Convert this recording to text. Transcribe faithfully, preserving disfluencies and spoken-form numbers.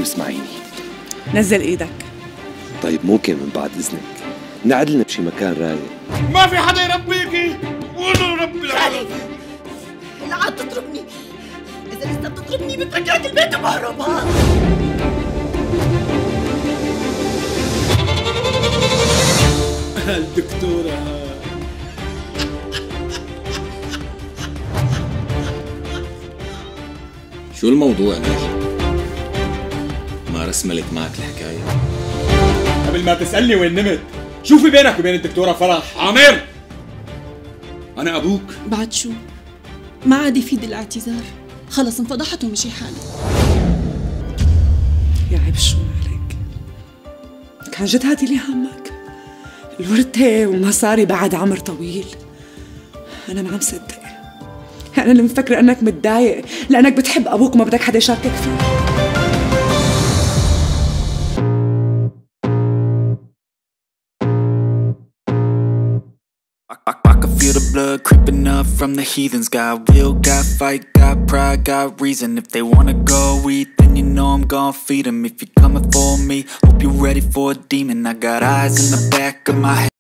واسمعيني. نزل ايدك. طيب ممكن من بعد اذنك نقعد لنا بشي مكان رايق؟ ما في حدا يربيكي، قولوا رب العالمين. لا عاد تضربني، إذا لسه بتضربني بترجعك البيت وبهرب. ها الدكتورة شو الموضوع ناجي؟ ما رسملت معك الحكاية؟ قبل ما تسألني وين نمت، شو في بينك وبين الدكتورة فرح؟ عامر أنا أبوك. بعد شو؟ ما عاد يفيد الاعتذار، خلص انفضحت ومشي حالي. يا عيب شو عليك؟ كان جد هادي اللي همك؟ الورثة والمصاري بعد عمر طويل. أنا ما عم صدق، أنا اللي مفكرة أنك متضايق لأنك بتحب أبوك وما بدك حدا يشاركك فيه. I can feel the blood creeping up from the heathens. Got will, got fight, got pride, got reason. If they wanna go eat, then you know I'm gon' feed them. If you're coming for me, hope you're ready for a demon. I got eyes in the back of my head.